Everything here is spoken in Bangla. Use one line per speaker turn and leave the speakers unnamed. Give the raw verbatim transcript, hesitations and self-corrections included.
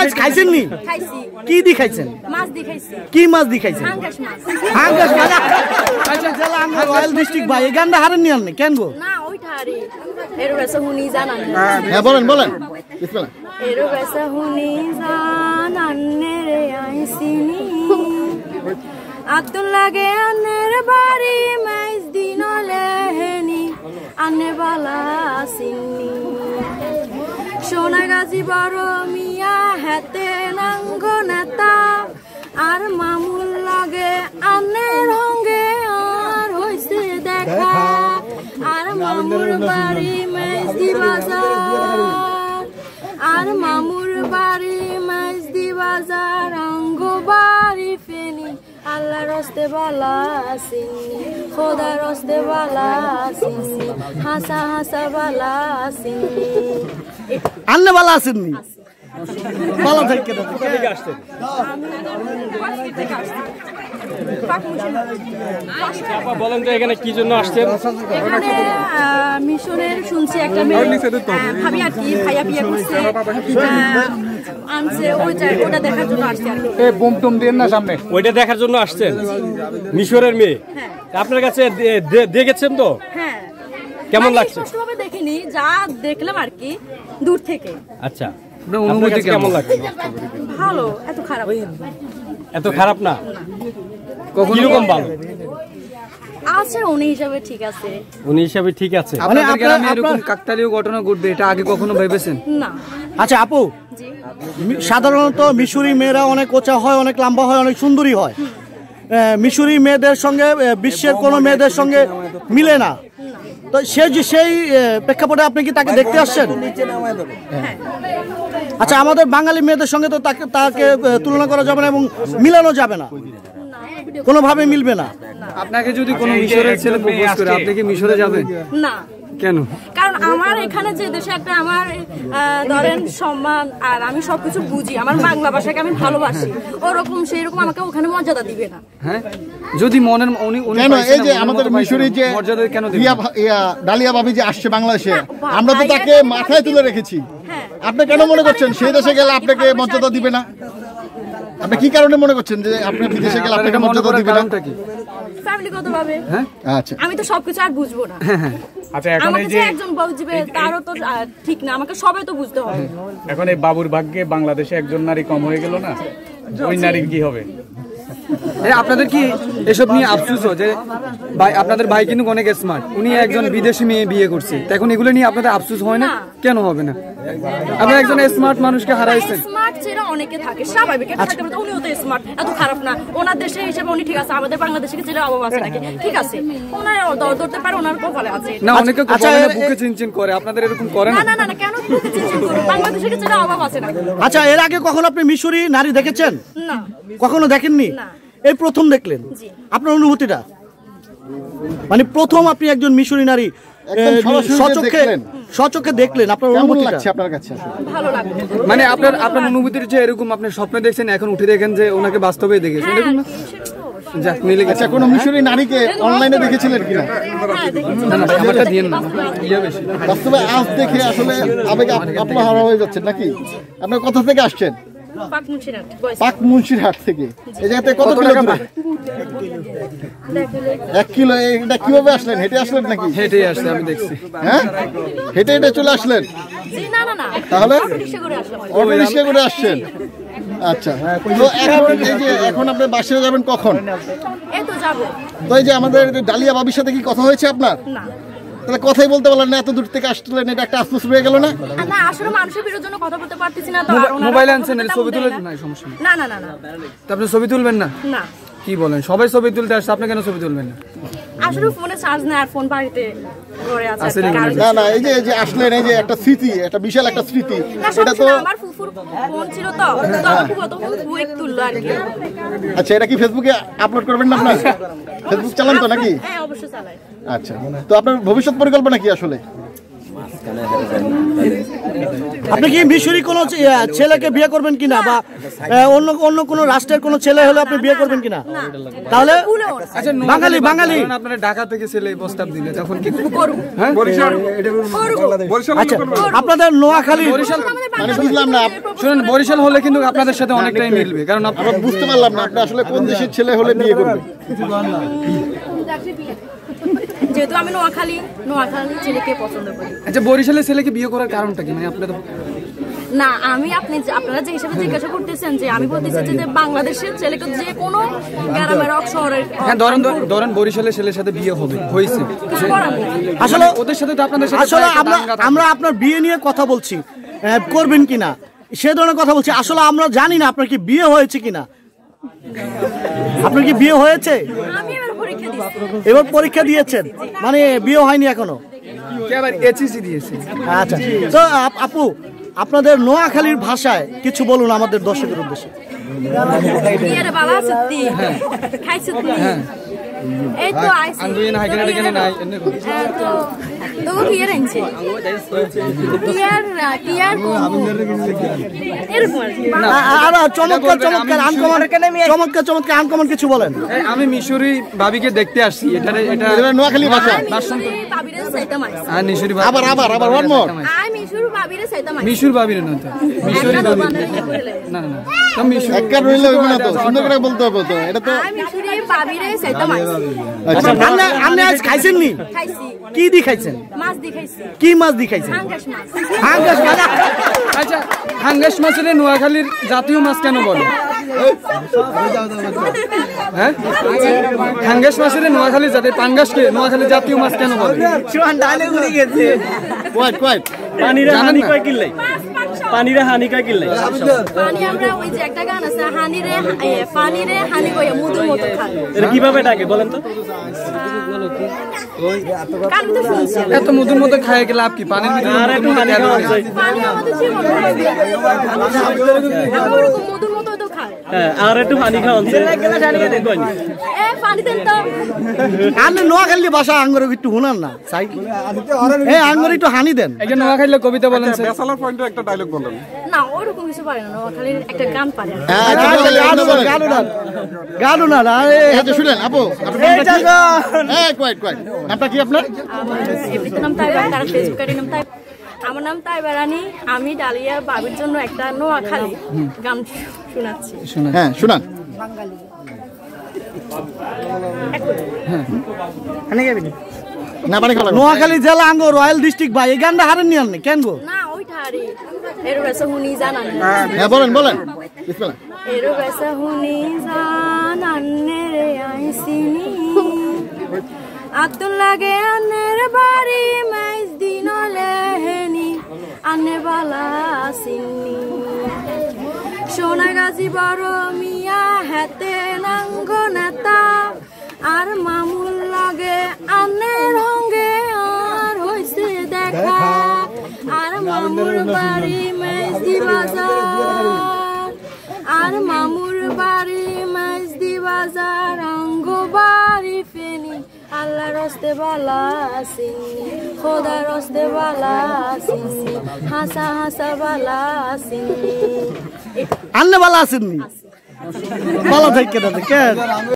মাছ খাইছেন নি?
খাইছি।
কি দি খাইছেন?
মাছ দি খাইছি।
কি মাছ দি খাইছেন?
হাঙ্গাস মাছ।
হাঙ্গাস মাছ। আচ্ছা জেলা আমরা রয়্যাল ডিস্ট্রিক্ট ভাই এই গানটা হারেন নি আপনি কেন গো?
না ওইটা হারি। এর বেসা হুনি জানান।
হ্যাঁ বলেন বলেন বিসমিল্লাহ।
এর বেসা হুনি জানান রে আইসিনি আতুল লাগে আনের বাড়ি মাইজ দিন লেহেনি আনে বালা আসিনি সোনা গাজী বড় মিয়া হেতে নাঙ্গ নেতা আর মামুল লাগে আনের হঙ্গে আর হইছে দেখা আর মামুর বাড়ি মেজদি বাজার আর মামুর বাড়ি মেজদি বাজার আঙ্গ বাড়ি ফেনি আল্লাহ রস্তে বালা আসিনি খোদা রস্তে বালা আসিনি হাসা হাসা বালা আসিনি
আন্নে বালা আসেননি বালা থেকে
কোথা থেকে আসছেন? আপা বলেন তো এখানে কি জন্য আসছেন?
এখানে মিশনের শুনছি একটা মেয়ে ভাবি আর কি ভাইয়া বিয়ে করছে আনছে ওইটা ওটা দেখার জন্য আসছে আর কি।
এ বোম টুম দেন না সামনে।
ওইটা দেখার জন্য আসছেন? মিশরের মেয়ে
হ্যাঁ।
আপনার কাছে দেখেছেন তো?
হ্যাঁ।
কেমন লাগছে?
স্পষ্টভাবে দেখিনি, যা দেখলাম আর কি দূর থেকে।
আচ্ছা আপনার কাছে কেমন লাগছে?
ভালো, এত খারাপ
এত খারাপ না? কিরকম ভালো
আছে? উনি হিসাবে ঠিক আছে।
উনি হিসাবে ঠিক আছে।
মানে আপনার এরকম কাকতালীয় ঘটনা ঘটবে এটা আগে কখনো ভেবেছেন?
না।
আচ্ছা আপু, সাধারণত মিশরি মেয়েরা অনেক ওচা হয়, অনেক লম্বা হয়, অনেক সুন্দরী হয়। মিশরি মেয়েদের সঙ্গে বিশ্বের কোনো মেয়েদের সঙ্গে মিলে না, তো সেই সেই প্রেক্ষাপটে আপনি কি তাকে দেখতে আসছেন? আচ্ছা আমাদের বাঙালি মেয়েদের সঙ্গে তো তাকে তাকে তুলনা করা যাবে না এবং মিলানো যাবে না, কোনোভাবে মিলবে না।
আপনাকে যদি কোনো মিশরের ছেলে প্রপোজ করে আপনি কি মিশরে যাবেন?
না।
কেন?
কারণ আমার এখানে যে দেশে একটা আমার ধরেন সম্মান আর আমি সবকিছু বুঝি, আমার বাংলা ভাষাকে আমি ভালোবাসি, ওরকম সেই রকম আমাকে ওখানে মর্যাদা দিবে না।
হ্যাঁ যদি মনের উনি উনি
কেন এই যে আমাদের মিশরি যে
মর্যাদা কেন দিবেন?
ইয়া ডালিয়া ভাবি যে আসছে বাংলাদেশে, আমরা তো তাকে মাথায় তুলে রেখেছি। আপনি কেন মনে করছেন সেই দেশে গেলে আপনাকে মর্যাদা দিবে না? আপনি কি কারণে মনে করছেন যে আপনি বিদেশে গেলে আপনাকে মর্যাদা দিবে না?
ফ্যামিলিগতভাবে।
হ্যাঁ আচ্ছা
আমি তো সবকিছু আর বুঝবো না।
আচ্ছা এখন এই যে
একজন বুঝবে তারও তো ঠিক না, আমাকে সবাই তো বুঝতে হবে।
এখন এই বাবুর ভাগ্যে বাংলাদেশে একজন নারী কম হয়ে গেল না, ওই নারীর কি হবে?
আপনাদের কি এসব নিয়ে আফসোস যে ভাই আপনাদের ভাই কিন্তু অনেক স্মার্ট, উনি একজন বিদেশি মেয়ে বিয়ে করছে, এখন এগুলো নিয়ে আপনাদের আফসোস হয় না? কেন হবে না? আপনারা একজন স্মার্ট মানুষকে হারাইছেন।
স্মার্ট ছেলে অনেকে থাকে, স্বাভাবিক, এটা থাকতে পারে। উনিও তো স্মার্ট, এত খারাপ না। ওনার দেশে হিসেবে উনি ঠিক আছে, আমাদের বাংলাদেশে ছেলে অভাব আছে নাকি? ঠিক আছে, ওনার ধরতে পারে, ওনার কপালে আছে
না। অনেকে বুকে চিনচিন করে, আপনাদের এরকম করে না?
না না না, কেন বুকে চিনচিন করে? বাংলাদেশে ছেলে অভাব আছে নাকি?
আচ্ছা এর আগে কখনো আপনি মিশরি নারী দেখেছেন?
না।
কখনো দেখেননি?
না।
এই প্রথম দেখলেন? আপনার অনুভূতিটা মানে প্রথম আপনি একজন মিশরি নারী সচক্ষে সচক্ষে দেখলেন, আপনার অনুভূতি লাগছে আপনার কাছে?
ভালো লাগে।
মানে আপনার আপনার অনুভূতির যে এরকম আপনি স্বপ্নে দেখছেন, এখন উঠে দেখেন যে ওনাকে বাস্তবে দেখেছেন, এরকম না? যাক মিলে গেছে।
আচ্ছা কোনো মিশরি নারীকে অনলাইনে দেখেছিলেন কিনা?
না না আমারটা দিয়েন না, ইয়া বেশি।
বাস্তবে আজ দেখে আসলে আবেগে আপনি হারা হয়ে যাচ্ছেন নাকি? আপনি কোথা থেকে আসছেন? পাক মুন্সিরহাট থেকে। এই জায়গাতে কত কিলো দূরে? এক কিলো। এটা কিভাবে আসলেন? হেঁটে আসলেন নাকি?
হেঁটে আসছে, আমি দেখছি।
হ্যাঁ হেঁটে হেঁটে চলে আসলেন? তাহলে অটো রিক্সা করে আসছেন? আচ্ছা তো এখন এই যে এখন আপনি বাসায় যাবেন কখন? তো এই যে আমাদের ডালিয়া ভাবির সাথে কি কথা হয়েছে আপনার? তাহলে কথাই বলতে পারলেন না, এত দূর থেকে আসলেন, এটা একটা আফসোস হয়ে গেল না?
না আসলে মানুষের বিরোধের জন্য কথা বলতে পারতেছি না তো।
মোবাইল আনছেন, ছবি তুলে না? সমস্যা
না না না না।
তো আপনি ছবি তুলবেন না?
না।
কি বলেন, সবাই ছবি তুলতে আসছে, আপনি কেন ছবি তুলবেন না?
আসলে ফোনে চার্জ নেই, আর ফোন বাড়িতে পড়ে আছে।
না না এই যে এই যে আসলেন, এই যে একটা স্মৃতি, একটা বিশাল একটা স্মৃতি। এটা তো
আমার ফুফুর ফোন ছিল তো, তো আমার ফুফু তো কুইক তুললো আর কি।
আচ্ছা এটা কি ফেসবুকে আপলোড করবেন না আপনারা? ফেসবুক চালান তো নাকি?
হ্যাঁ অবশ্যই চালাই।
আচ্ছা তো আপনার ভবিষ্যৎ পরিকল্পনা কি আসলে?
আপনি কি মিশরি কোনো ছে- ছেলেকে বিয়ে করবেন কিনা বা আহ, অন্য অন্য কোনো রাষ্ট্রের কোনো ছেলে হলে আপনি বিয়ে করবেন কিনা? তাহলে
আচ্ছা
বাঙালি বাঙালি
ধরুন আপনারা ঢাকা থেকে ছেলে প্রস্তাব দিলে তখন কি
হ্যাঁ আচ্ছা আপনাদের নোয়াখালী
মানে বুঝলাম না আপ-
শুনুন বরিশাল হলে কিন্তু আপনাদের সাথে অনেকটাই মিলবে কারণ আপ-
আমরা বুঝতে পারলাম না আপনি আসলে কোন দেশের ছেলে হলে বিয়ে করবেন।
যেহেতু আমি নোয়াখালী নোয়াখালী ছেলেকে পছন্দ করি।
আচ্ছা বরিশালের ছেলেকে বিয়ে করার কারণটা কি মানে আপনাদের
না আমি আপনি আপনারা যে হিসাবে জিজ্ঞাসা করতেছেন যে আমি বলতেছি যে যে বাংলাদেশের ছেলেকে যে কোনো গ্রামের হোক শহরের হোক,
হ্যাঁ ধরেন ধরেন বরিশালের ছেলের সাথে বিয়ে হবে হয়েছে
কিছু করার নেই।
আসলে
ওদের সাথে তো আপনাদের সাথে
আসলে
প্রায় একটা
আমরা
দাঙ্গা থাকে।
আমরা আপনার বিয়ে নিয়ে কথা বলছি আহ, করবেন কিনা সে ধরনের কথা বলছি। আসলে আমরা জানি না আপনার কি বিয়ে হয়েছে কিনা। আপনার কি বিয়ে হয়েছে?
আমি এবার পরীক্ষা দিচ্ছি।
এবার পরীক্ষা দিয়েছেন মানে বিয়ে হয়নি এখনো?
কে আবার এইচএসসি দিয়েছে
আচ্ছা তো আপ- আপু আপনাদের নোয়াখালীর ভাষায় কিছু বলুন আমাদের দর্শকের উদ্দেশ্যে।
বিয়ের বাবা সত্যি খাইছে তুমি এই তো আইছি
আঙ্গুইন হাইকেনে হাইকেনে নাই এনে কই
হ্যাঁ, তো তো বিয়ের আনছে বিয়ের বিয়ের এরকম আর কি।
আ- আ- আর চমৎকার চমৎকার আনকমন চমৎকার চমৎকার আনকমন কিছু বলেন।
এই, আমি মিশরি ভাবিকে দেখতে আসছি এটা এটা
এটা নোয়াখালী ভাষা।
আমি মিশুরি বাবিরে চাইতাম আইছি।
আর মিশরি ভাবি
আবার আবার আবার ওয়ান মোর।
আমি মিশুরি বাবিরে চাইতাম আইছি।
মিশুর ভাবির না তো মিশরি
একটা
ভাবি
দোকানে নিয়ে বলে।
না না না তো মিশুর
একবার রইলে হইবে না তো, সুন্দর করে বলতে হবে তো। এটা তো
আমি মিশুরি বাবিরে চাইতাম আইছি।
আচ্ছা
আপনি আপনি আজ খাইছেন নি?
খাইছি
কি দি খাইছেন?
মাছ দি খাইছি
কি মাছ দি খাইছেন?
হাঙ্গাস মাছ
হাঙ্গাস মাছ।
আচ্ছা হাঙ্গাস মাছের নোয়াখালীর জাতীয় মাছ কেন বলে হ্যাঁ হাঙ্গাস মাছের নোয়াখালী জাতীয় পাঙ্গাসকে নোয়াখালী জাতীয় মাছ কেন বলে
কোয়াইট কোয়াইট
পানিরে
জানেন
হানি
না?
কয় কিল্লাই পানিরে হানি কয় কিল্লাই
পানি আমরা ওই যে একটা গান আছে হানিরে এ, পানিরে হানি কইয়া মুদুর মতো খাই
এটা কিভাবে ডাকে বলেন তো?
কাল তো শুনছি
এত মধুর মতো খায় গেলে লাভ কি পানির ভিতরে
আর একটু
মধুর মতো
হানি
কেন
খাওয়া
লাগে?
যায়।
পানি আমাদের জীবন আমরা ওরকম মুদুর মতো তো খাই
হ্যাঁ আর একটু হানি খাওয়া
এ পানি দেন তো
আপনি নোয়াখালী ভাষা আঙ্গুর একটু শুনান না চাই এই আঙ্গুর একটু হানি দেন।
একটা নোয়াখালীর কবিতা বলেন স্যার
না ওরকম কিছু পারে না খালি একটা গান পারে
হ্যাঁ আচ্ছা,
গান
বলেন,
গান
বলেন।
গান উনান গান উনান আরে
আচ্ছা শুনেন আপু আপনার নামটা কি? হ্যাঁ কোয়াইট কোয়াইট নামটা কি আপনার?
আমার এমনিতে নাম তাইবা তার ফেসবুকের নাম তাই আমার নাম তাইবা রানী আমি ডালিয়া বাবির জন্য একটা নোয়াখালী গান শোনাচ্ছি
হ্যাঁ শুনান। না পানি খাওয়া লাগবে।
নোয়াখালী জেলা আঙ্গ রয়্যাল ডিস্ট্রিক্ট ভাই এই গানটা হারেন নি আপনি কেন গো?
না ওইটা আরে এর বেসা হুনি জানান
হ্যাঁ বলেন বলেন বিসমিল্লাহ।
এর বেসা হুনি জানান রে আইসিনি আতুন লাগে আনের বাড়ি মাইজ দিন লেহেনি আনে বালা আসিনি সোনা গাজী বড় মিয়া হেতে নাঙ্গ নেতা আর মামুল লাগে আনের হঙ্গে আর হইছে দেখা আর মামুর বাড়ি মেজদি বাজার আর মামুর বাড়ি মেজদি বাজার আঙ্গ বাড়ি ফেনি আল্লাহ রস্তে বালা আসিনি খোদা রস্তে বালা আসিনি হাসা হাসা বালা আসিনি
আন্নে ভালো আছেন নি? ভালো থেকে দাদা কে